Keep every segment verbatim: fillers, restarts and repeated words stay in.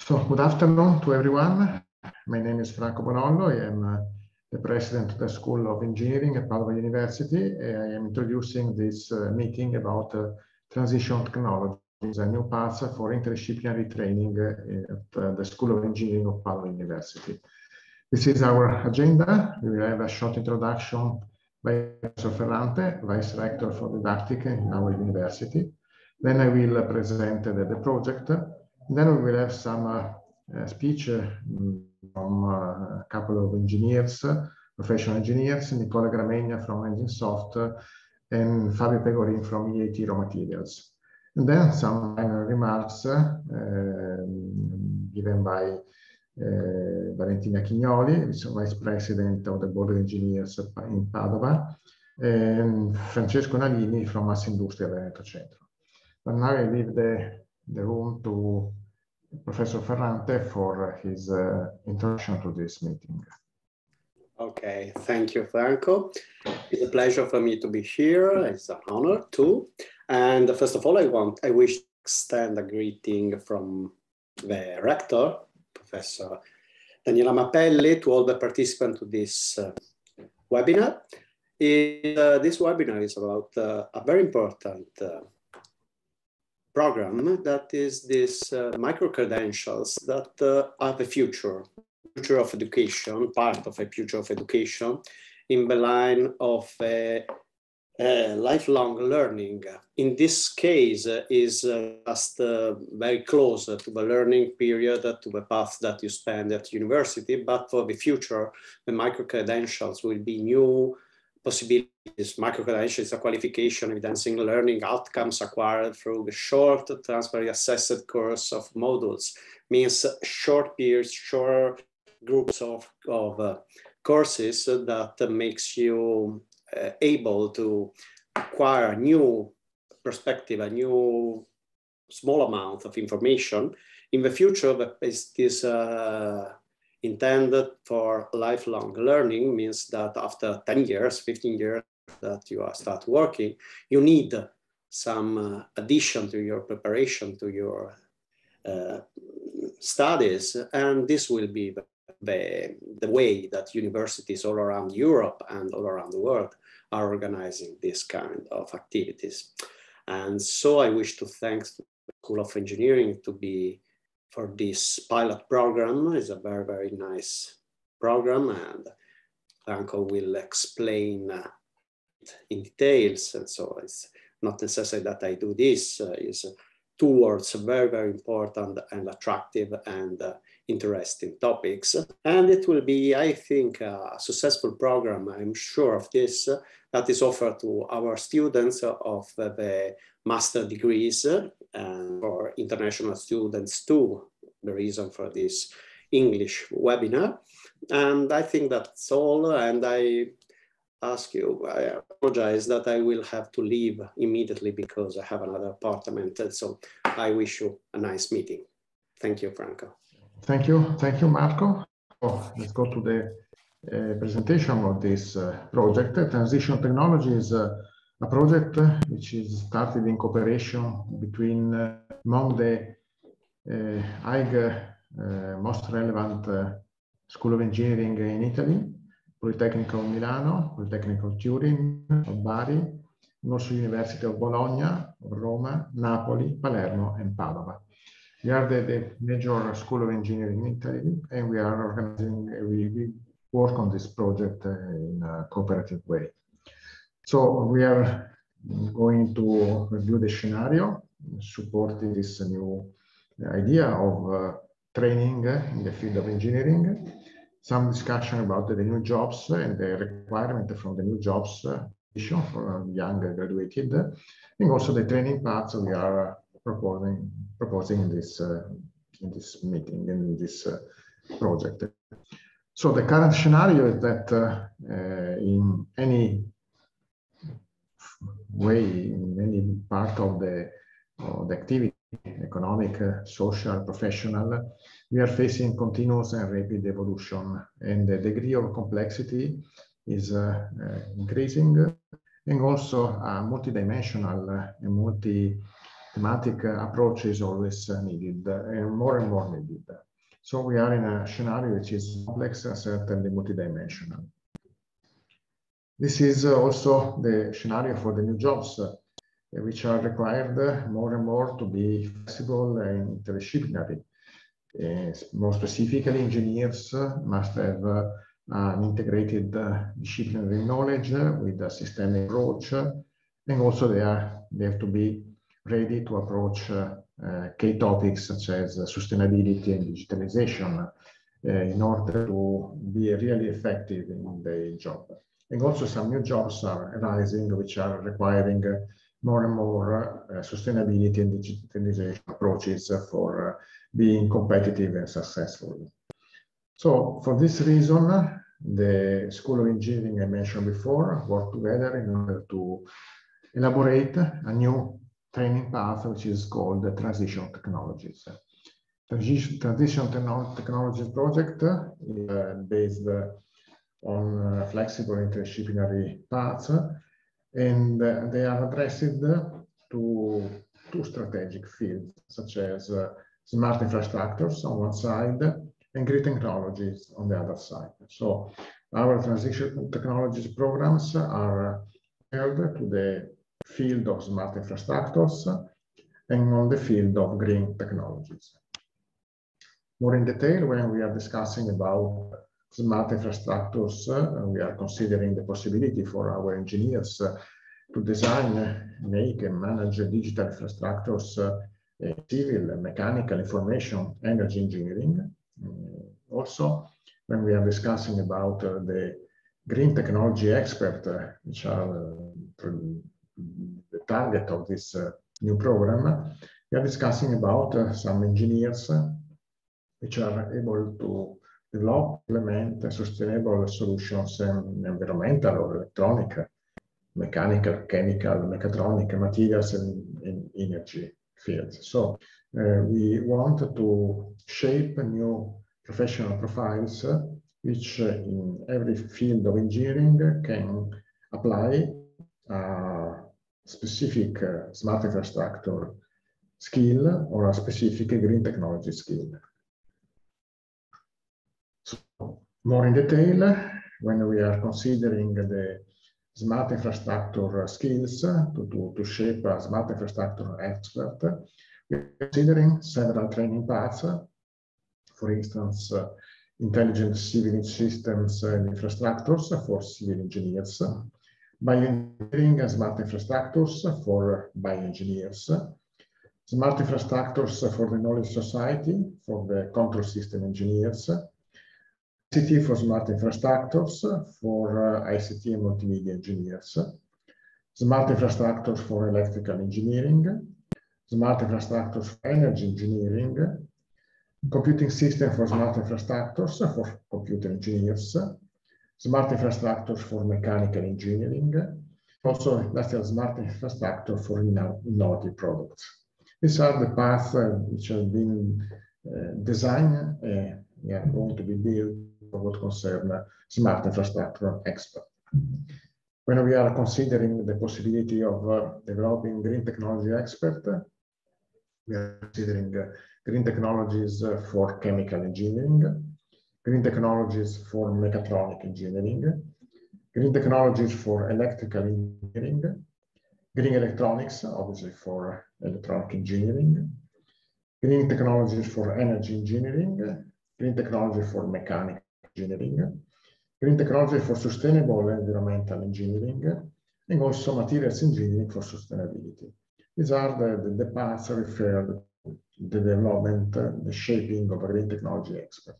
So, good afternoon to everyone. My name is Franco Bonollo. I am uh, the president of the School of Engineering at Padova University. I am introducing this uh, meeting about uh, transition technologies, a new path for interdisciplinary training uh, at uh, the School of Engineering of Padova University. This is our agenda. We will have a short introduction by Professor Ferrante, Vice Rector for Didactic in our university. Then I will uh, present uh, the, the project. Then we will have some uh, uh, speech uh, from uh, a couple of engineers, uh, professional engineers, Nicola Gramegna from Enginsoft uh, and Fabio Pegorin from E A T Raw Materials. And then some minor remarks uh, given by uh, Valentina Chignoli, Vice President of the Board of Engineers in Padova, and Francesco Nalini from Assindustria Veneto Centro. But now I leave the, the room to Professor Ferrante for his uh, introduction to this meeting. Okay, thank you, Franco. It's a pleasure for me to be here. It's an honor too. And first of all, I want, I wish to extend a greeting from the rector, Professor Daniela Mappelli, to all the participants to this uh, webinar. It, uh, this webinar is about uh, a very important uh, program that is this uh, micro-credentials that uh, are the future, future of education, part of a future of education in the line of uh, uh, lifelong learning. In this case uh, is uh, just uh, very close to the learning period, uh, to the path that you spend at university, but for the future, the micro-credentials will be new possibilities. Micro-credentials is a qualification evidencing learning outcomes acquired through the short, transferably assessed course of modules. Means short periods, short groups of, of uh, courses that uh, makes you uh, able to acquire a new perspective, a new small amount of information. In the future, that is this uh, intended for lifelong learning, means that after ten years, fifteen years that you are start working, you need some uh, addition to your preparation, to your uh, studies. And this will be the, the, the way that universities all around Europe and all around the world are organizing this kind of activities. And so I wish to thank the School of Engineering to be for this pilot program. Is a very, very nice program, and Franco will explain uh, it in details. And so it's not necessary that I do this. Uh, it's towards very, very important and attractive and uh, interesting topics. And it will be, I think, a successful program. I'm sure of this, uh, that is offered to our students of uh, the master degrees uh, and for international students too, the reason for this English webinar. And I think that's all. And I ask you, I apologize that I will have to leave immediately because I have another appointment. And so I wish you a nice meeting. Thank you, Franco. Thank you. Thank you, Marco. Oh, let's go to the uh, presentation of this uh, project. Transition Technology is uh, a project which is started in cooperation between uh, among the uh, I G, uh, most relevant uh, School of Engineering in Italy, Politecnico of Milano, Politecnico of Turin, of Bari, and also University of Bologna, of Roma, Napoli, Palermo, and Padova. We are the, the major School of Engineering in Italy, and we are organizing, we, we work on this project uh, in a cooperative way. So we are going to review the scenario, supporting this new idea of uh, training in the field of engineering, some discussion about the new jobs and the requirement from the new jobs uh, for young graduated, and also the training paths we are proposing proposing in this uh, in this meeting, in this uh, project. So the current scenario is that uh, uh, in any way, in any part of the, of the activity, economic, uh, social, professional, we are facing continuous and rapid evolution, and the degree of complexity is uh, uh, increasing, and also a multidimensional and multi thematic approach is always needed and more and more needed. So we are in a scenario which is complex and certainly multidimensional. This is also the scenario for the new jobs, uh, which are required more and more to be flexible and interdisciplinary. Uh, more specifically, engineers uh, must have uh, an integrated uh, disciplinary knowledge uh, with a systemic approach, uh, and also they, are, they have to be ready to approach uh, uh, key topics such as uh, sustainability and digitalization uh, in order to be really effective in their job. And also some new jobs are arising which are requiring uh, more and more uh, sustainability and digitalization approaches uh, for uh, being competitive and successful. So for this reason, the School of Engineering I mentioned before worked together in order to elaborate a new training path which is called the Transition Technologies. Transition, Transition Technologies project is uh, based uh, on uh, flexible interdisciplinary paths, and uh, they are addressed to two strategic fields, such as uh, smart infrastructures on one side and green technologies on the other side. So our transition technologies programs are held to the field of smart infrastructures and on the field of green technologies. More in detail, when we are discussing about smart infrastructures, uh, we are considering the possibility for our engineers uh, to design, make and manage digital infrastructures, uh, uh, civil, mechanical, information, energy engineering. Uh, also, when we are discussing about uh, the green technology expert, uh, which are uh, the target of this uh, new program, we are discussing about uh, some engineers uh, which are able to develop, implement sustainable solutions in environmental or electronic, mechanical, chemical, mechatronic, materials, and, and energy fields. So uh, we want to shape new professional profiles uh, which uh, in every field of engineering can apply a specific uh, smart infrastructure skill or a specific green technology skill. So, more in detail, when we are considering the smart infrastructure skills to, to, to shape a smart infrastructure expert, we are considering several training paths. For instance, uh, intelligent civil systems and infrastructures for civil engineers, bioengineering and smart infrastructures for bioengineers, smart infrastructures for the knowledge society for the control system engineers, I C T for smart infrastructures for uh, I C T and multimedia engineers, smart infrastructures for electrical engineering, smart infrastructures for energy engineering, computing system for smart infrastructures for computer engineers, smart infrastructures for mechanical engineering, also industrial smart infrastructure for innovative products. These are the paths uh, which have been uh, designed and uh, yeah, going to be built for what concerns uh, smart infrastructure expert. When we are considering the possibility of uh, developing green technology expert, uh, we are considering uh, green technologies uh, for chemical engineering, green technologies for mechatronic engineering, green technologies for electrical engineering, green electronics, obviously for electronic engineering, green technologies for energy engineering, green technology for mechanical engineering, green technology for sustainable environmental engineering, and also materials engineering for sustainability. These are the, the, the paths referred to the development, uh, the shaping of a green technology expert.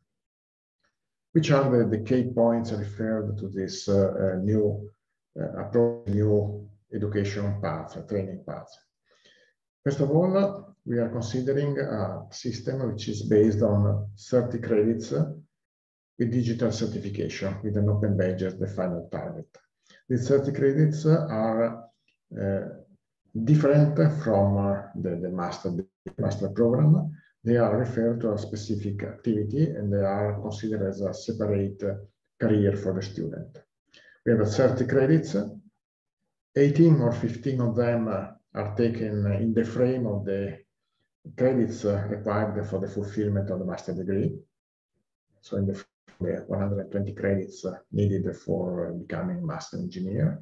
Which are the, the key points referred to this uh, uh, new uh, approach, new education path, training path? First of all, we are considering a system which is based on thirty credits with digital certification, with an open badge as the final target. These thirty credits are uh, different from uh, the, the master, the master program. They are referred to a specific activity and they are considered as a separate uh, career for the student. We have thirty credits, eighteen or fifteen of them uh, are taken in the frame of the credits required for the fulfillment of the master degree. So in the, the one hundred twenty credits needed for becoming master engineer.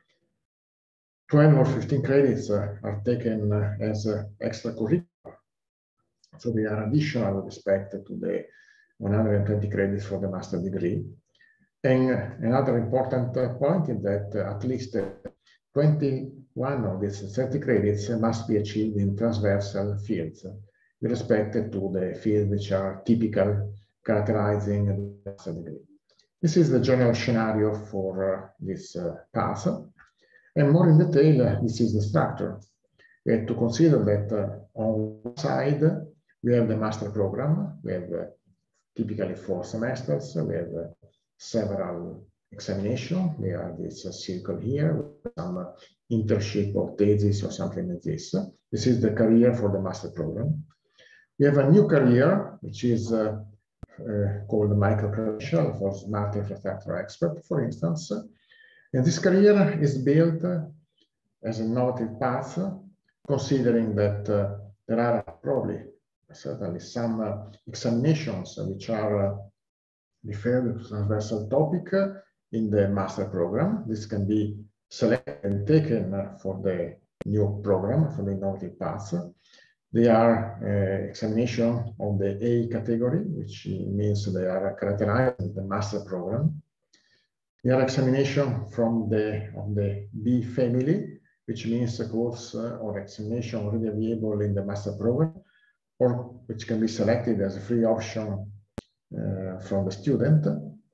twelve or fifteen credits are taken as extracurricular. So they are additional with respect to the one hundred twenty credits for the master degree. And another important point is that at least twenty-one of these thirty credits must be achieved in transversal fields with respect to the fields which are typical characterizing the master degree. This is the general scenario for uh, this uh, path. And more in detail, uh, this is the structure. We have to consider that uh, on one side, we have the master program. We have uh, typically four semesters. We have uh, several examinations. We have this uh, circle here with some uh, internship or thesis or something like this. This is the career for the master program. We have a new career, which is uh, uh, called micro-credential for smart infrastructure expert, for instance. And this career is built uh, as an innovative path, considering that uh, there are probably certainly some uh, examinations which are uh, referred to transversal topic uh, in the master program. This can be selected and taken uh, for the new program, for the innovative path. They are uh, examination of the A category, which means they are characterized as the master program. They are examination from the, of the B family, which means a course uh, or examination already available in the master program, or which can be selected as a free option uh, from the student.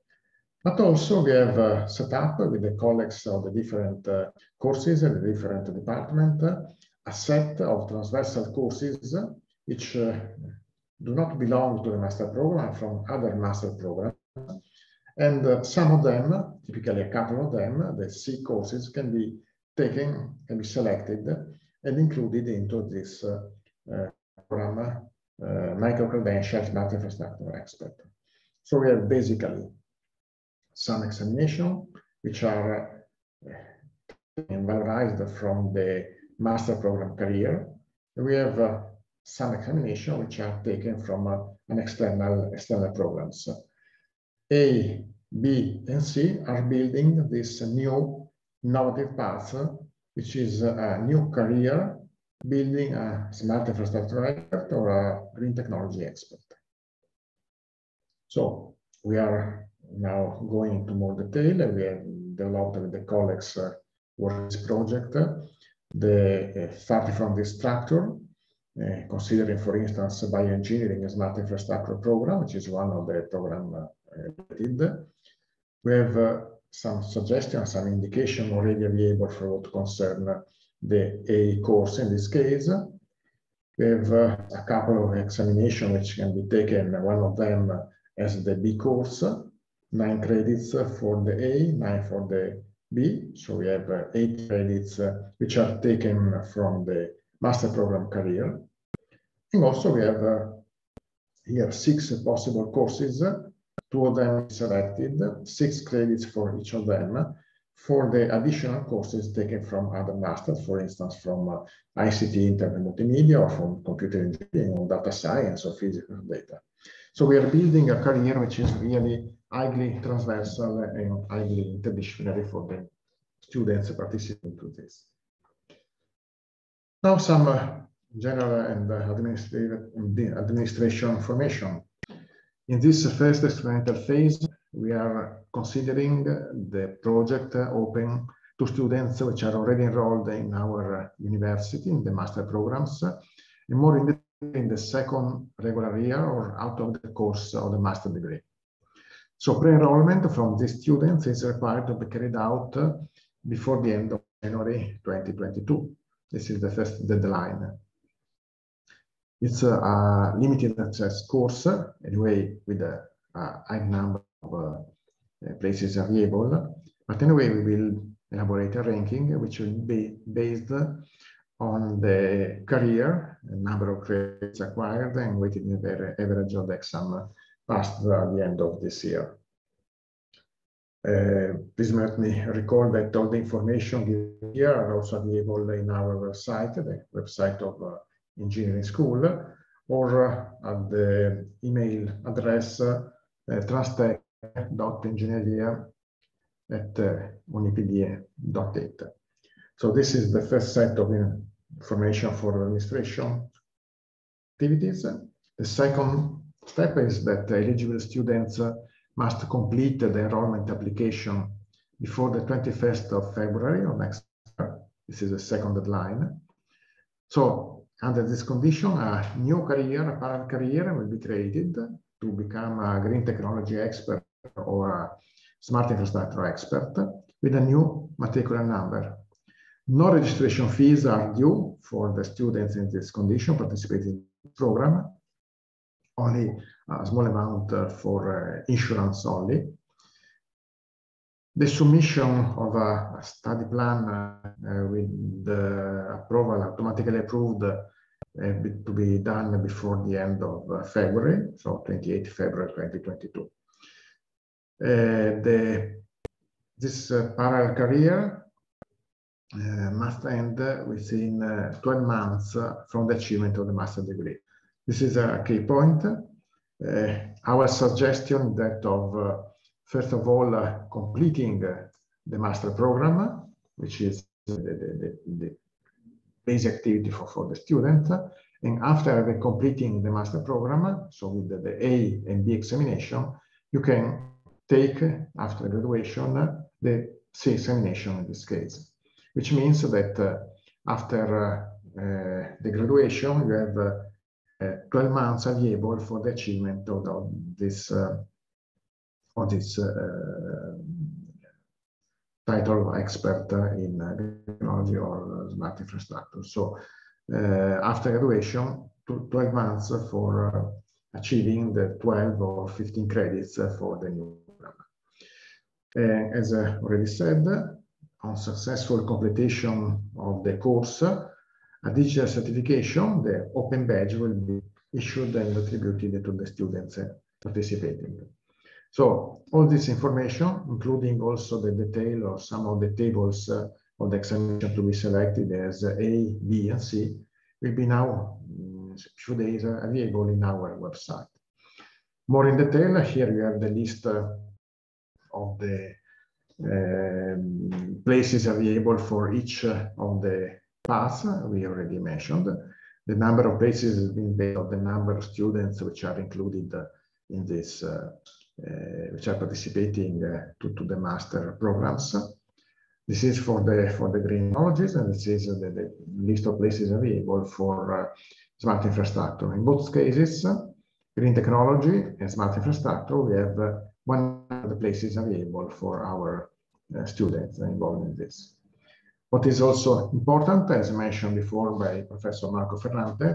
But also we have uh, set up with the colleagues of the different uh, courses and the different departments uh, a set of transversal courses which uh, do not belong to the master program from other master programs. And uh, some of them, typically a couple of them, the C courses can be taken, can be selected and included into this uh, uh, program, uh, micro-credential smart infrastructure expert. So we have basically some examination which are uh, valorized from the master program career. We have uh, some examination which are taken from uh, an external, external programs. A, B, and C are building this new innovative path, which is a new career, building a smart infrastructure expert or a green technology expert. So we are now going into more detail, and we have developed with the colleagues uh, work this project, uh, the, uh, starting from this structure, uh, considering, for instance, bioengineering a smart infrastructure program, which is one of the program uh, did. We have uh, some suggestions, some indication already available for what concern the A course in this case. We have uh, a couple of examinations which can be taken, one of them as the B course, nine credits for the A, nine for the B. So we have uh, eight credits uh, which are taken from the master program career. And also we have uh, here six possible courses. Two of them selected, six credits for each of them, for the additional courses taken from other masters, for instance, from uh, I C T, Internet Multimedia, or from computer engineering, or data science, or physical data. So we are building a career which is really highly transversal and highly interdisciplinary for the students participating to this. Now some uh, general and uh, administrative administration information. In this first experimental phase, we are considering the project open to students which are already enrolled in our university, in the master programs, and more in the, in the second regular year or out of the course of the master degree. So pre-enrollment from these students is required to be carried out before the end of January twenty twenty-two. This is the first deadline. It's a, a limited access course, anyway, with a, a high number of uh, places available. But anyway, we will elaborate a ranking which will be based on the career, the number of credits acquired, and weighted average of the exam passed at the end of this year. Uh, please let me recall that all the information given here are also available in our website, the website of uh, engineering school, or uh, at the email address uh, uh, trastech dot ingegneria at uh, unipd dot it. So this is the first set of information for administration activities. The second step is that eligible students uh, must complete the enrollment application before the twenty-first of February of next year. This is the second deadline. So under this condition, a new career, a parallel career will be created to become a green technology expert or a smart infrastructure expert with a new matricular number. No registration fees are due for the students in this condition participating in the program. Only a small amount uh, for uh, insurance only. The submission of a, a study plan uh, with the approval automatically approved uh, to be done before the end of uh, February, so twenty-eighth of February twenty twenty-two. Uh, the, this uh, parallel career uh, must end within uh, twelve months uh, from the achievement of the master degree. This is a key point. Uh, our suggestion that of, uh, first of all, uh, completing uh, the master program, which is the, the, the, the basic activity for, for the student. And after the completing the master program, so with the, the A and B examination, you can take, after graduation, the C examination in this case, which means that uh, after uh, uh, the graduation, you have uh, Uh, twelve months available for the achievement of, of this uh, of this uh, title of expert uh, in uh, technology or uh, smart infrastructure. So uh, after graduation, twelve months for uh, achieving the twelve or fifteen credits uh, for the new program. Uh, as I already said, on successful completion of the course, a digital certification, the open badge, will be issued and attributed to the students participating. So all this information, including also the detail of some of the tables uh, of the examination to be selected as A, B, and C, will be now, in a few days, uh, available in our website. More in detail, here you have the list uh, of the um, places available for each uh, of the paths we already mentioned. The number of places has been based on the number of students which are included uh, in this, uh, uh, which are participating uh, to, to the master programs. This is for the for the green technologies, and this is the, the list of places available for uh, smart infrastructure. In both cases, uh, green technology and smart infrastructure, we have uh, one of the places available for our uh, students involved in this. What is also important, as mentioned before by Professor Marco Ferrante,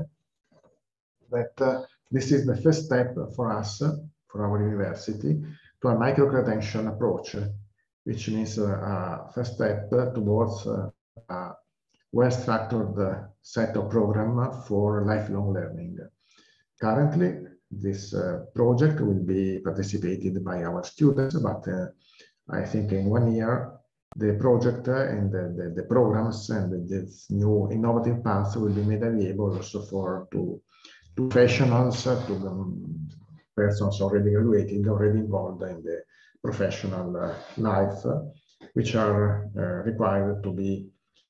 that uh, this is the first step for us, for our university, to a micro-credential approach, which means uh, a first step towards uh, a well-structured uh, set of programs for lifelong learning. Currently, this uh, project will be participated by our students, but uh, I think in one year, the project and the, the, the programs and this new innovative paths will be made available also for to, to professionals, uh, to the persons already graduated, already involved in the professional uh, life, uh, which are uh, required to be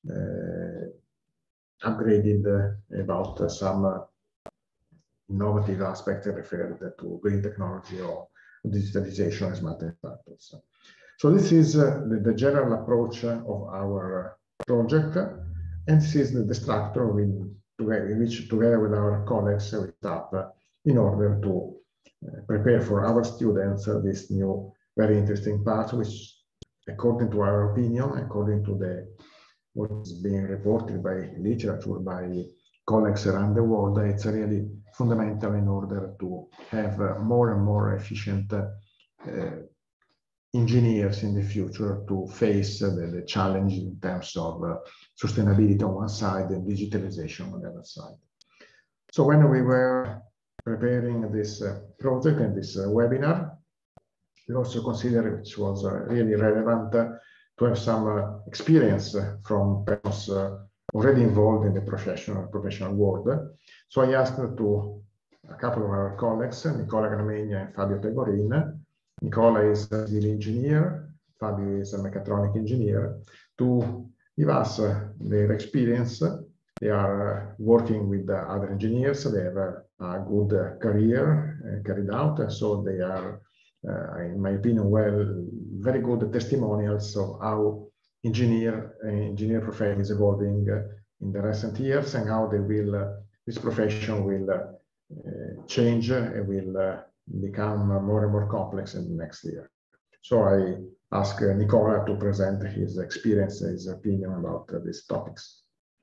uh, upgraded uh, about uh, some uh, innovative aspects referred to green technology or digitalization as smart infrastructures. So this is uh, the, the general approach uh, of our uh, project, uh, and this is the, the structure in, in which, together with our colleagues, uh, we start uh, in order to uh, prepare for our students uh, this new, very interesting path, which, according to our opinion, according to the what is being reported by literature, by colleagues around the world, it's really fundamental in order to have uh, more and more efficient uh, uh, engineers in the future to face uh, the, the challenge in terms of uh, sustainability on one side and digitalization on the other side. So when we were preparing this uh, project and this uh, webinar, we also consider it was uh, really relevant uh, to have some uh, experience uh, from persons uh, already involved in the professional professional world. So I asked to a couple of our colleagues, Nicola Gramegna and Fabio Pegorin. Nicola is a civil engineer, Fabio is a mechatronic engineer, to give us uh, their experience. They are uh, working with uh, other engineers. They have a, a good uh, career uh, carried out, and so they are, uh, in my opinion, well, very good testimonials of how engineer uh, engineer profession is evolving uh, in the recent years, and how they will uh, this profession will uh, uh, change and will uh, become more and more complex in the next year. So I ask uh, Nicola to present his experience, his opinion about uh, these topics.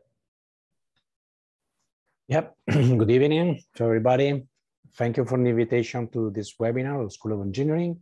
Yep. Good evening to everybody. Thank you for the invitation to this webinar of the School of Engineering.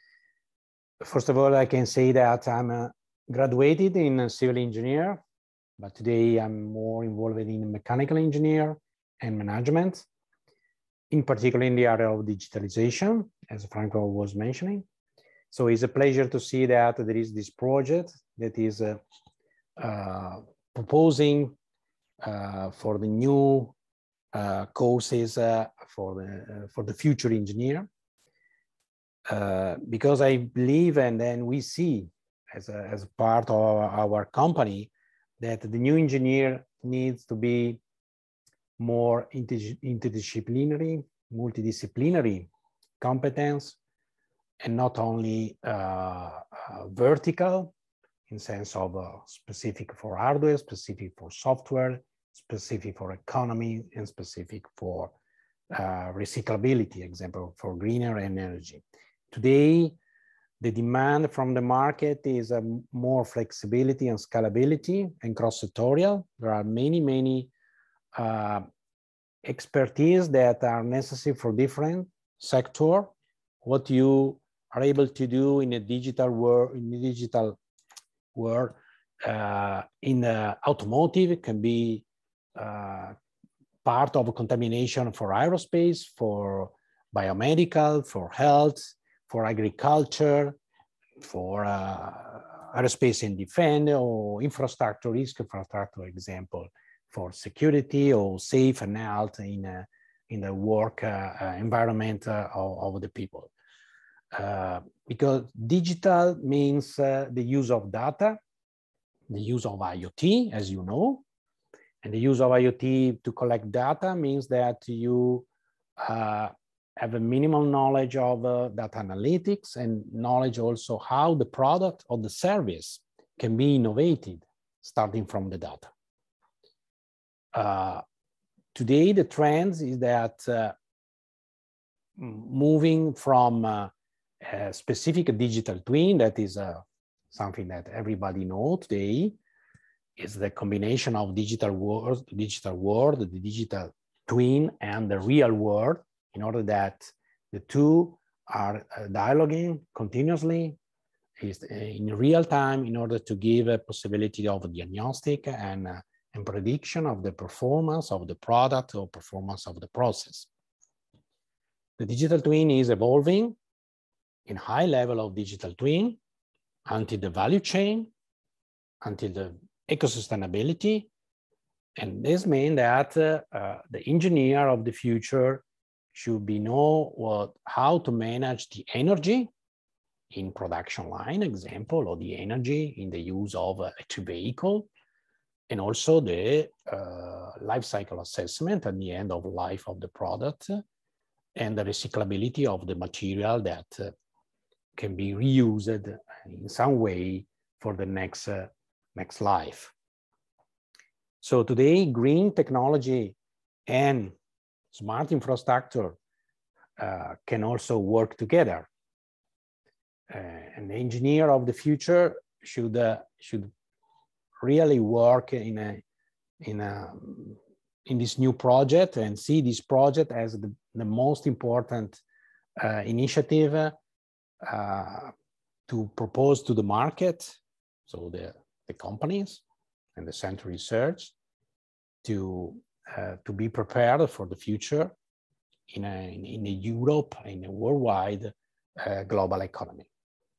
First of all, I can say that I'm a graduated in a civil engineer, but today I'm more involved in mechanical engineer and management, in particular in the area of digitalization, as Franco was mentioning. So it's a pleasure to see that there is this project that is uh, uh, proposing uh, for the new uh, courses uh, for the uh, for the future engineer, uh, because I believe, and then we see as a, as a part of our, our company, that the new engineer needs to be more inter interdisciplinary, multidisciplinary competence, and not only uh, uh, vertical in sense of uh, specific for hardware, specific for software, specific for economy, and specific for uh, recyclability, example, for greener energy. Today, the demand from the market is uh, more flexibility and scalability and cross-sectorial. There are many, many uh, expertise that are necessary for different sector. What you are able to do in a digital world, in the digital world, uh, in the automotive, it can be uh, part of a contamination for aerospace, for biomedical, for health, for agriculture, for uh, aerospace and defense, or infrastructure, risk infrastructure, example, for security or safe and health in, uh, in the work uh, uh, environment uh, of, of the people. Uh, because digital means uh, the use of data, the use of IoT, as you know, and the use of IoT to collect data means that you uh, have a minimal knowledge of uh, data analytics and knowledge also how the product or the service can be innovated starting from the data. Uh, today, the trend is that uh, moving from uh, a specific digital twin, that is uh, something that everybody knows today, is the combination of digital world, digital world, the digital twin, and the real world, in order that the two are uh, dialoguing continuously, is in real time, in order to give a possibility of diagnostic and, uh, and prediction of the performance of the product or performance of the process. The digital twin is evolving in high level of digital twin until the value chain, until the eco-sustainability. And this means that uh, uh, the engineer of the future should be know what, how to manage the energy in production line, example, or the energy in the use of electric vehicle, and also the uh, life cycle assessment at the end of life of the product, and the recyclability of the material that uh, can be reused in some way for the next, uh, next life. So today, green technology and smart infrastructure uh, can also work together. Uh, and the engineer of the future should, uh, should really work in, a, in, a, in this new project and see this project as the, the most important uh, initiative uh, to propose to the market, so the, the companies and the center research, to, uh, to be prepared for the future in a, in, in a Europe, in a worldwide uh, global economy.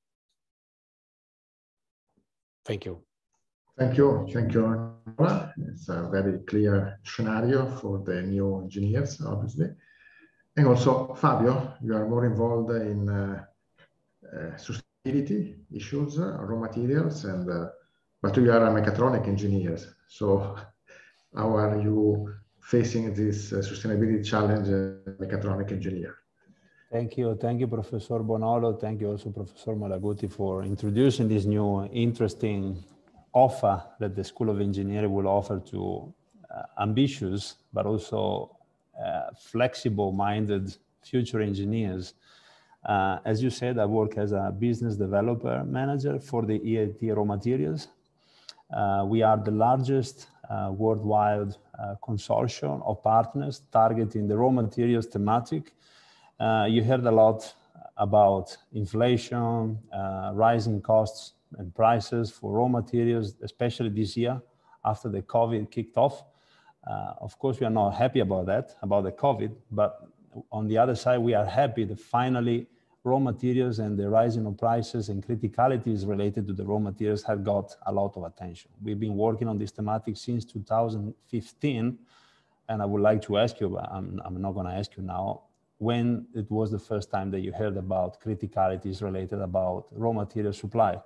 Thank you. Thank you. Thank you. It's a very clear scenario for the new engineers, obviously. And also, Fabio, you are more involved in uh, uh, sustainability issues, uh, raw materials, and uh, but you are a mechatronic engineer. So how are you facing this uh, sustainability challenge as a mechatronic engineer? Thank you. Thank you, Professor Bonolo. Thank you also, Professor Malaguti, for introducing this new interesting offer that the School of Engineering will offer to uh, ambitious, but also uh, flexible-minded future engineers. Uh, as you said, I work as a business developer manager for the E I T Raw Materials. Uh, we are the largest uh, worldwide uh, consortium of partners targeting the raw materials thematic. Uh, you heard a lot about inflation, uh, rising costs and prices for raw materials, especially this year after the COVID kicked off. Uh, of course, we are not happy about that, about the COVID, but on the other side, we are happy that finally raw materials and the rising of prices and criticalities related to the raw materials have got a lot of attention. We've been working on this thematic since two thousand fifteen, and I would like to ask you, but I'm, I'm not going to ask you now, when it was the first time that you heard about criticalities related about raw material supply.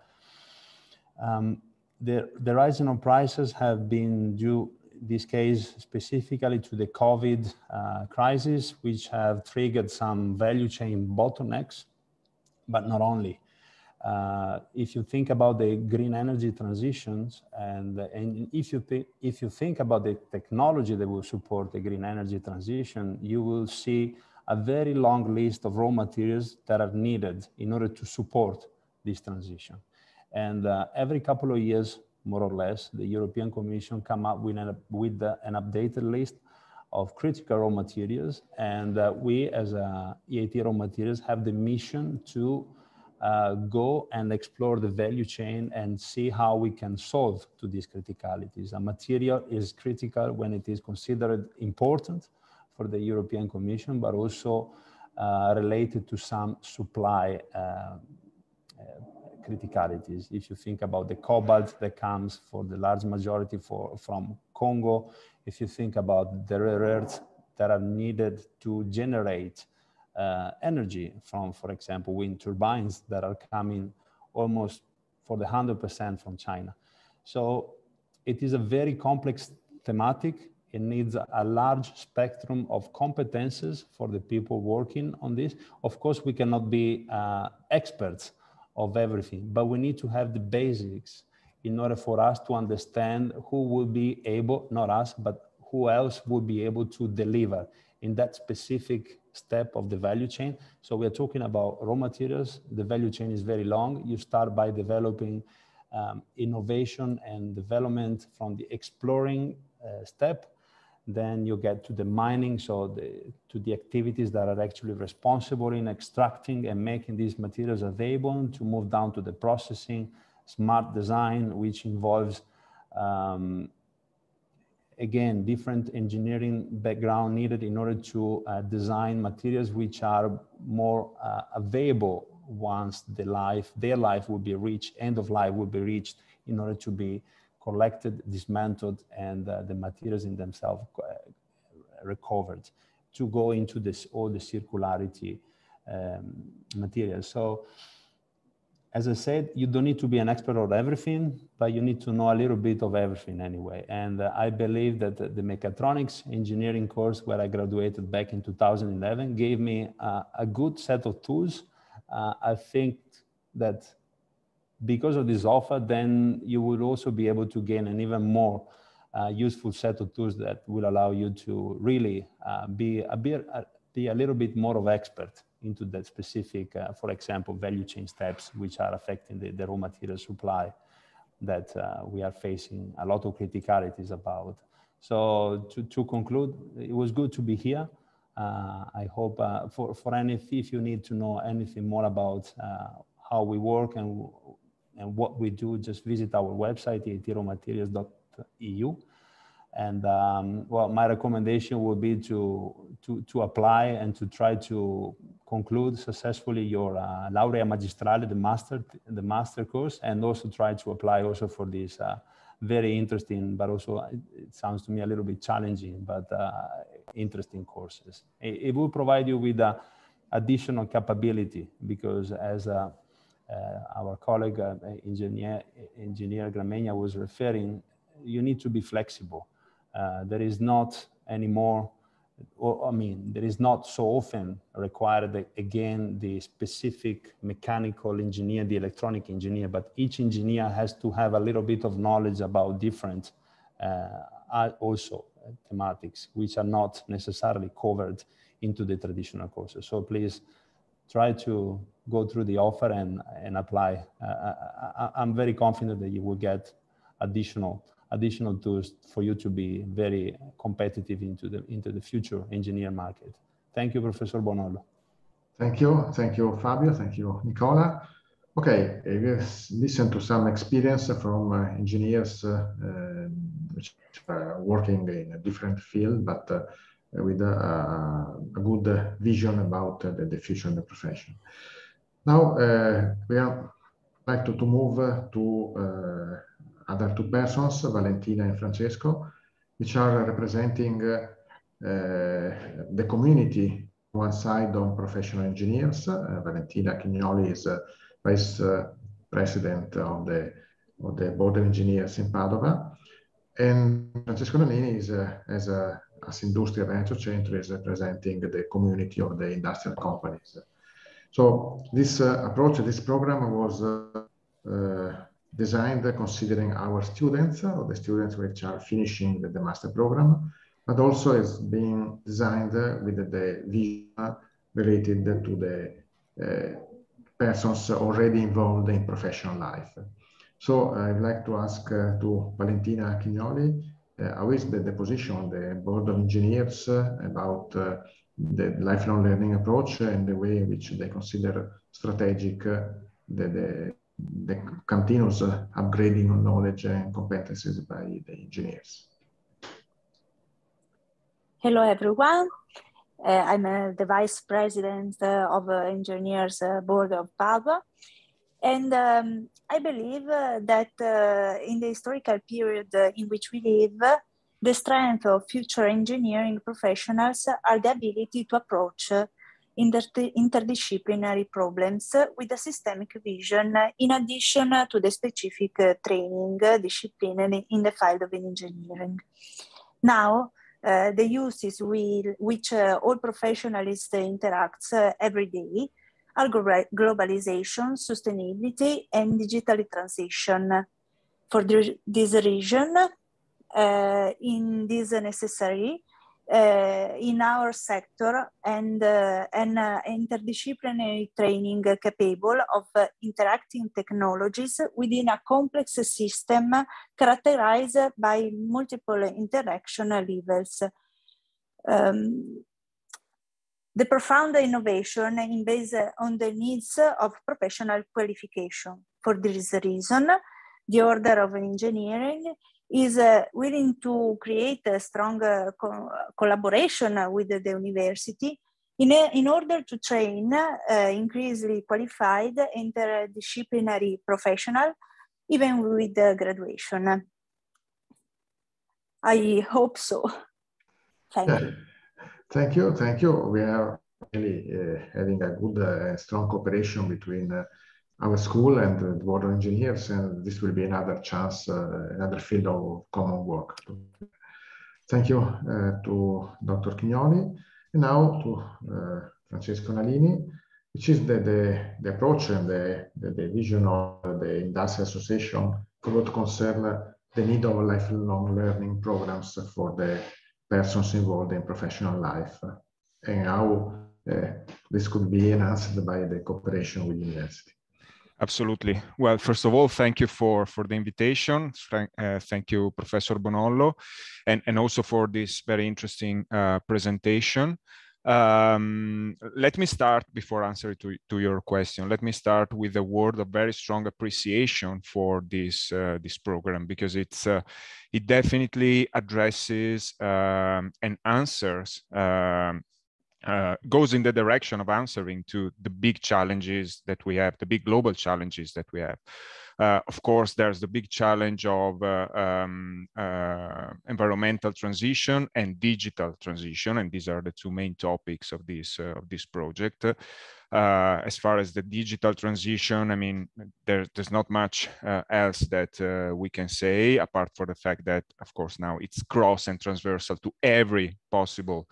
Um, the, the rising of prices have been due, in this case, specifically to the COVID uh, crisis, which have triggered some value chain bottlenecks, but not only. Uh, if you think about the green energy transitions, and, and if, you th if you think about the technology that will support the green energy transition, you will see a very long list of raw materials that are needed in order to support this transition. And uh, every couple of years, more or less, the European Commission come up with an, with the, an updated list of critical raw materials. And uh, we, as a E I T Raw Materials, have the mission to uh, go and explore the value chain and see how we can solve to these criticalities. A material is critical when it is considered important for the European Commission, but also uh, related to some supply uh, uh, criticalities. If you think about the cobalt that comes for the large majority for, from Congo, if you think about the rare earths that are needed to generate uh, energy from, for example, wind turbines that are coming almost for the one hundred percent from China. So it is a very complex thematic. It needs a large spectrum of competences for the people working on this. Of course, we cannot be uh, experts of everything, but we need to have the basics in order for us to understand who will be able, not us, but who else will be able to deliver in that specific step of the value chain. So we're talking about raw materials. The value chain is very long. You start by developing um, innovation and development from the exploring uh, step. Then you get to the mining, so the, to the activities that are actually responsible in extracting and making these materials available, to move down to the processing, smart design, which involves, um, again, different engineering background needed in order to uh, design materials which are more uh, available once the life, their life will be reached, end of life will be reached, in order to be collected, dismantled, and uh, the materials in themselves uh, recovered to go into this all the circularity um, materials. So, as I said, you don't need to be an expert on everything, but you need to know a little bit of everything anyway. And uh, I believe that the, the mechatronics engineering course where I graduated back in two thousand eleven gave me uh, a good set of tools. Uh, I think that because of this offer, then you will also be able to gain an even more uh, useful set of tools that will allow you to really uh, be, a bit, uh, be a little bit more of expert into that specific, uh, for example, value chain steps, which are affecting the, the raw material supply that uh, we are facing a lot of criticalities about. So to, to conclude, it was good to be here. Uh, I hope uh, for, for any, if you need to know anything more about uh, how we work and and what we do, just visit our website, E I T raw materials dot E U. And um, well, my recommendation would be to, to, to apply and to try to conclude successfully your uh, Laurea Magistrale, the master, the master course, and also try to apply also for this uh, very interesting, but also it sounds to me a little bit challenging, but uh, interesting courses. It, it will provide you with uh, additional capability, because as uh, uh, our colleague, uh, engineer, engineer Gramegna was referring, you need to be flexible. Uh, there is not anymore, or, I mean, there is not so often required, the, again, the specific mechanical engineer, the electronic engineer, but each engineer has to have a little bit of knowledge about different uh, also uh, thematics, which are not necessarily covered into the traditional courses. So please try to go through the offer and, and apply. Uh, I, I'm very confident that you will get additional additional tools for you to be very competitive into the, into the future engineer market. Thank you, Professor Bonollo. Thank you. Thank you, Fabio. Thank you, Nicola. Okay, let's listen to some experience from uh, engineers uh, uh, which are working in a different field, but uh, with uh, a good vision about uh, the, the future of the profession. Now, uh, we are like to, to move to uh, other two persons, Valentina and Francesco, which are representing uh, uh, the community on one side on professional engineers. Uh, Valentina Chignoli is uh, Vice uh, President of the, of the Board of Engineers in Padova. And Francesco Nannini is, uh, as a as Industria Venture Centro, is representing the community of the industrial companies. So this uh, approach, this program was uh, uh, designed considering our students, or the students which are finishing the, the master program, but also is being designed with the, the vision related to the uh, persons already involved in professional life. So I'd like to ask uh, to Valentina Chignoli, uh, how is the, the position on the Board of Engineers uh, about uh, the lifelong learning approach and the way in which they consider strategic uh, the, the the continuous uh, upgrading of knowledge and competencies by the engineers. Hello, everyone. Uh, I'm uh, the Vice President uh, of uh, Engineers uh, Board of Padua. And um, I believe uh, that uh, in the historical period uh, in which we live, uh, the strength of future engineering professionals are the ability to approach uh, Inter interdisciplinary problems with a systemic vision, in addition to the specific uh, training uh, discipline in the field of engineering. Now, uh, the uses with which uh, all professionals interact uh, every day are globalization, sustainability, and digital transition. For the, this reason, uh, in this necessary, Uh, in our sector, and uh, an uh, interdisciplinary training uh, capable of uh, interacting technologies within a complex system characterized by multiple interaction levels. Um, the profound innovation is based on the needs of professional qualification. For this reason, the Order of Engineering is uh, willing to create a strong uh, co collaboration with the, the university in, a, in order to train uh, increasingly qualified interdisciplinary professionals, even with uh, graduation. I hope so. Thank yeah. you. Thank you. Thank you. We are really uh, having a good, uh, strong cooperation between uh, our school and the Board of Engineers, and this will be another chance, uh, another field of common work. Thank you uh, to Doctor Chignoli, and now to uh, Francesco Nannini, which is the, the, the approach and the, the, the vision of the Industrial Association for what concern the need of lifelong learning programs for the persons involved in professional life, and how uh, this could be enhanced by the cooperation with the university. Absolutely. Well, first of all, thank you for, for the invitation. Uh, thank you, Professor Bonollo, and, and also for this very interesting uh, presentation. Um, let me start before answering to, to your question. Let me start with a word of very strong appreciation for this uh, this program, because it's uh, it definitely addresses um, and answers um, uh, goes in the direction of answering to the big challenges that we have, the big global challenges that we have. Uh, of course, there's the big challenge of uh, um, uh, environmental transition and digital transition, and these are the two main topics of this uh, of this project. Uh, as far as the digital transition, I mean, there, there's not much uh, else that uh, we can say, apart from the fact that, of course, now it's cross and transversal to every possible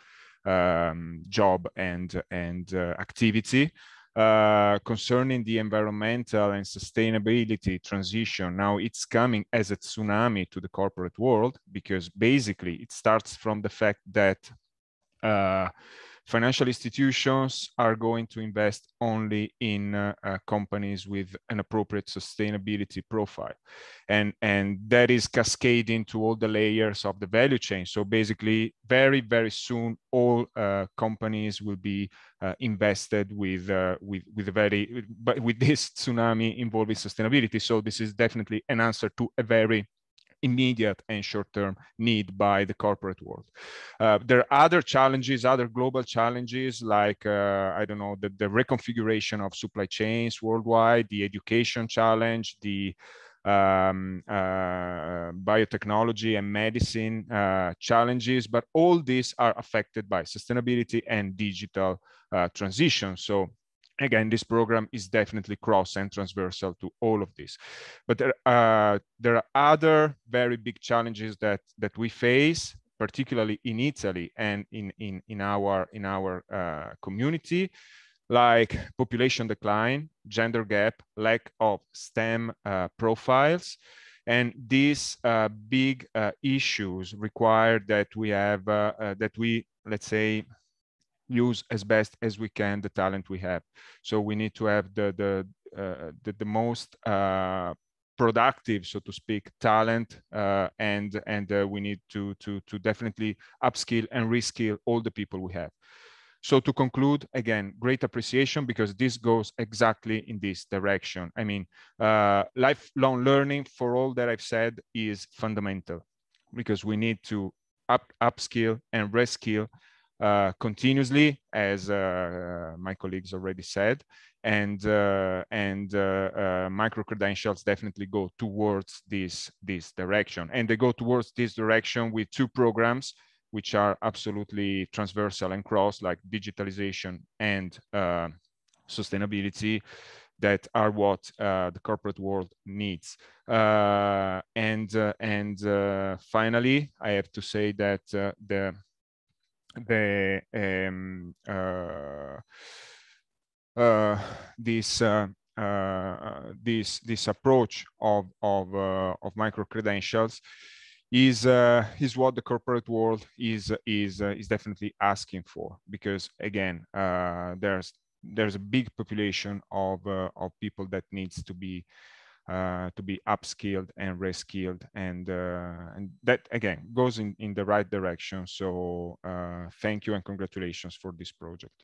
um, job and, and uh, activity. Uh, concerning the environmental and sustainability transition, now it's coming as a tsunami to the corporate world, because basically it starts from the fact that uh, financial institutions are going to invest only in uh, uh, companies with an appropriate sustainability profile. And, and that is cascading to all the layers of the value chain. So basically, very, very soon, all uh, companies will be uh, invested with, uh, with, with a very, but with this tsunami involving sustainability. So this is definitely an answer to a very immediate and short-term need by the corporate world. Uh, there are other challenges, other global challenges, like, uh, I don't know, the, the reconfiguration of supply chains worldwide, the education challenge, the um, uh, biotechnology and medicine uh, challenges, but all these are affected by sustainability and digital uh, transition. So again, this program is definitely cross and transversal to all of this. But there, uh, there are other very big challenges that, that we face, particularly in Italy and in, in, in our, in our uh, community, like population decline, gender gap, lack of STEM uh, profiles. And these uh, big uh, issues require that we have, uh, uh, that we, let's say, use as best as we can the talent we have. So we need to have the the uh, the, the most uh, productive, so to speak, talent, uh, and and uh, we need to to to definitely upskill and reskill all the people we have. So to conclude, again, great appreciation, because this goes exactly in this direction. I mean, uh, lifelong learning, for all that I've said, is fundamental, because we need to up upskill and reskill Uh, continuously, as uh, my colleagues already said, and uh, and uh, uh, micro credentials definitely go towards this this direction, and they go towards this direction with two programs which are absolutely transversal and cross, like digitalization and uh, sustainability, that are what uh, the corporate world needs. Uh, and uh, and uh, finally, I have to say that uh, the the um, uh, uh, this uh, uh, this this approach of of uh, of micro credentials is uh, is what the corporate world is is uh, is definitely asking for, because again, uh, there's there's a big population of uh, of people that needs to be Uh, to be upskilled and reskilled, and uh, and that again goes in in the right direction. So uh, thank you and congratulations for this project.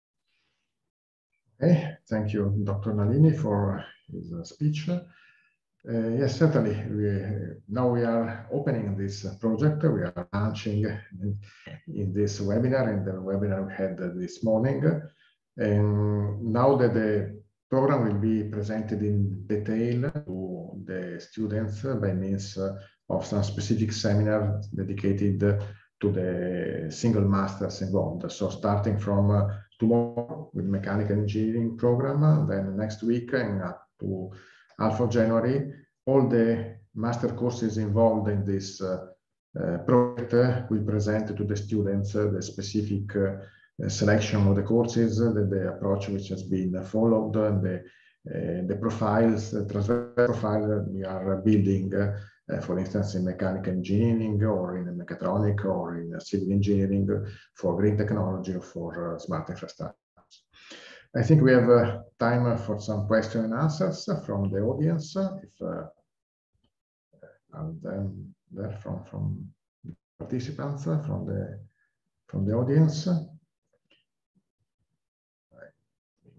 Okay, thank you, Doctor Nalini, for his uh, speech. Uh, yes, certainly. We, now we are opening this project. We are launching in, in this webinar, and the webinar we had this morning. And now that the program will be presented in detail to the students by means of some specific seminar dedicated to the single masters involved. So starting from uh, tomorrow with mechanical engineering program, then next week and up to half of January, all the master courses involved in this uh, uh, project uh, will present to the students uh, the specific uh, selection of the courses, uh, the, the approach which has been followed, and the, uh, the profiles, the transfer profile we are building, uh, uh, for instance, in mechanical engineering or in mechatronic or in civil engineering for green technology or for uh, smart infrastructures. I think we have uh, time for some questions and answers from the audience. If uh, and then there from from participants from the from the audience.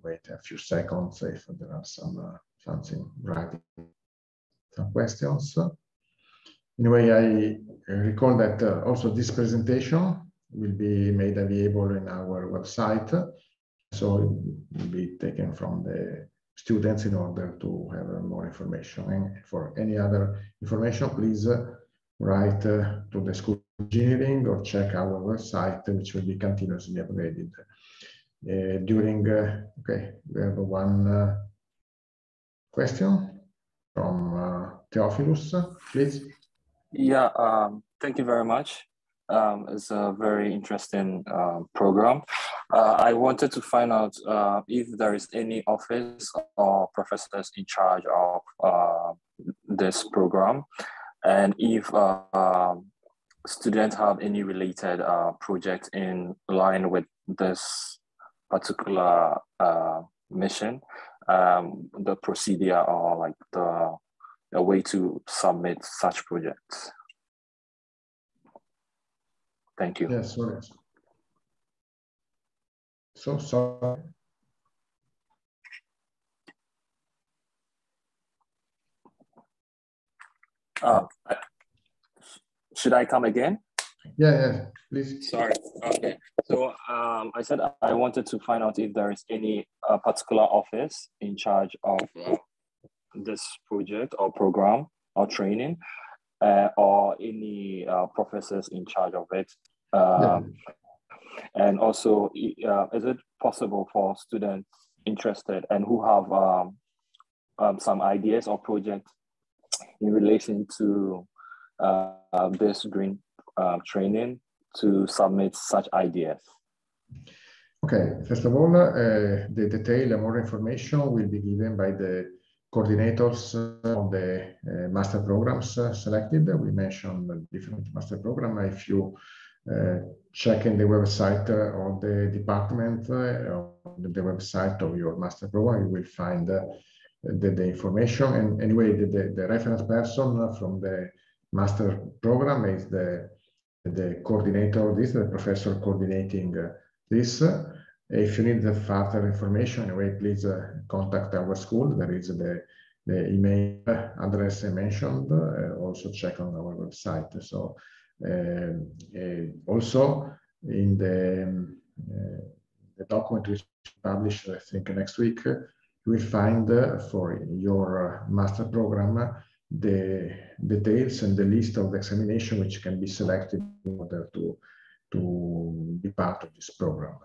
wait a few seconds if there are some uh, something writing, some questions. Anyway, I recall that uh, also this presentation will be made available in our website. So it will be taken from the students in order to have uh, more information. And for any other information, please uh, write uh, to the School of Engineering or check our website, which will be continuously upgraded. Uh, during, uh, okay, we have one uh, question from uh, Theophilus, please. Yeah, um, thank you very much. Um, it's a very interesting uh, program. Uh, I wanted to find out uh, if there is any office or professors in charge of uh, this program, and if uh, um, students have any related uh, project in line with this particular uh, mission, um, the procedure or like the a way to submit such projects. Thank you. Yes, sorry. So sorry. Uh, should I come again? Yeah, yeah, please. Sorry. Okay. So um, I said I wanted to find out if there is any uh, particular office in charge of uh, this project or program or training, uh, or any uh, professors in charge of it. Um, yeah. And also, uh, is it possible for students interested and who have um, um, some ideas or projects in relation to uh, this green uh, training to submit such ideas? Okay, first of all, uh, the detail and more information will be given by the coordinators of the uh, master programs uh, selected. We mentioned different master programs. If you uh, check in the website uh, of the department, uh, on the website of your master program, you will find uh, the, the information. And anyway, the, the, the reference person from the master program is the, the coordinator of this, the professor coordinating uh, this. If you need the further information, anyway, please uh, contact our school. There is the, the email address I mentioned. Uh, also check on our website. So uh, uh, also in the, um, uh, the document which is published, I think next week, uh, you will find uh, for your uh, master program the details and the list of the examination which can be selected in order to, to be part of this program.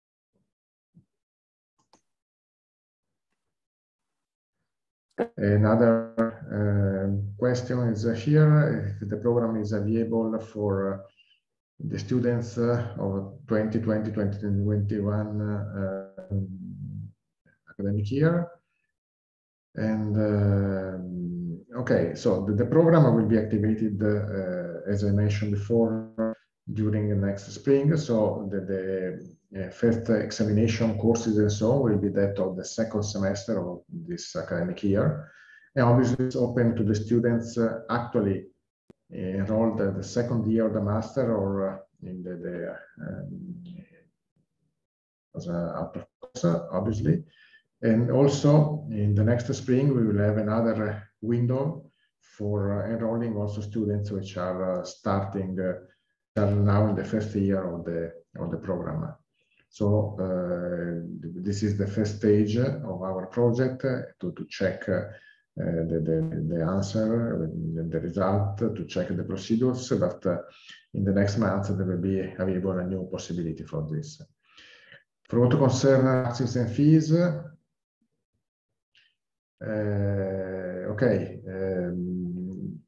Another uh, question is uh, here, if the program is available for uh, the students uh, of twenty twenty to twenty twenty-one uh, academic year. And uh, okay, so the, the program will be activated, uh, as I mentioned before, during the next spring. So the, the Uh, first examination courses and so on will be that of the second semester of this academic year. And obviously it's open to the students uh, actually enrolled at the second year of the master or uh, in the, the um, as a out of course, obviously. And also in the next spring, we will have another window for uh, enrolling also students which are uh, starting uh, are now in the first year of the, of the program. So uh, this is the first stage of our project uh, to, to check uh, the, the, the answer, the, the result, to check the procedures, but uh, in the next month there will be available a new possibility for this. For what concerns taxes and fees, uh, okay, um,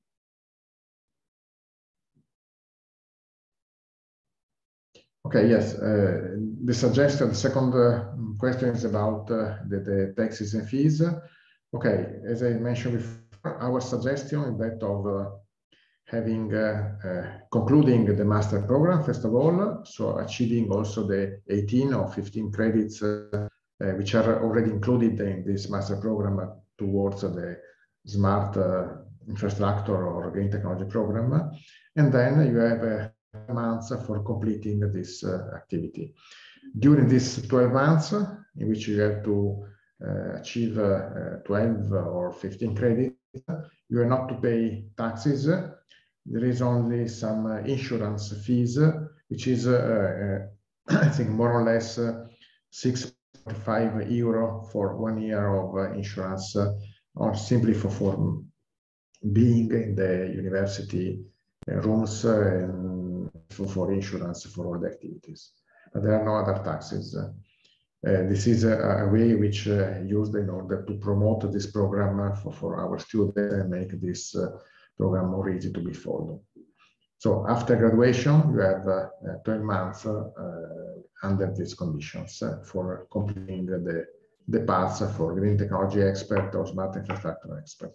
okay, yes. Uh, the suggestion, the second uh, question is about uh, the, the taxes and fees. Okay, as I mentioned before, our suggestion is that of uh, having uh, uh, concluding the master program first of all, so achieving also the eighteen or fifteen credits uh, uh, which are already included in this master program towards uh, the smart uh, infrastructure or green technology program, and then you have uh, months for completing this uh, activity. during these twelve months, in which you have to uh, achieve uh, twelve or fifteen credits, you are not to pay taxes. There is only some uh, insurance fees, which is, uh, uh, I think, more or less uh, six point five euro for one year of uh, insurance, uh, or simply for, for being in the university uh, rooms uh, and for, for insurance for all the activities. But there are no other taxes. Uh, this is a, a way which uh, used in order to promote this program for, for our students and make this uh, program more easy to be followed. So after graduation, you have uh, twelve months uh, under these conditions uh, for completing the, the paths for green technology expert or smart infrastructure expert.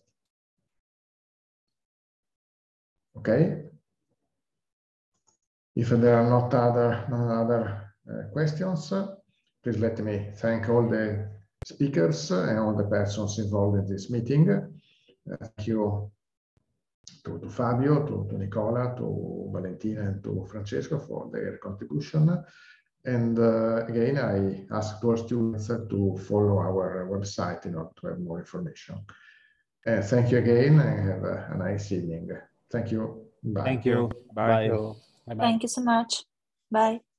Okay. If there are not other, no other uh, questions, uh, please let me thank all the speakers and all the persons involved in this meeting. Uh, thank you to, to Fabio, to, to Nicola, to Valentina, and to Francesco for their contribution. And uh, again, I ask our students to follow our website in order to have more information. Uh, thank you again, and have a, a nice evening. Thank you. Bye. Thank you. Bye. Bye. Bye. Thank you so much. Bye.